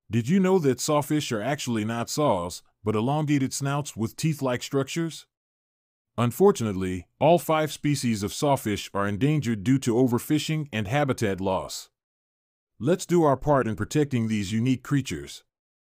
Did you know that sawfish are actually not saws, but elongated snouts with teeth-like structures? Unfortunately, all 5 species of sawfish are endangered due to overfishing and habitat loss. Let's do our part in protecting these unique creatures.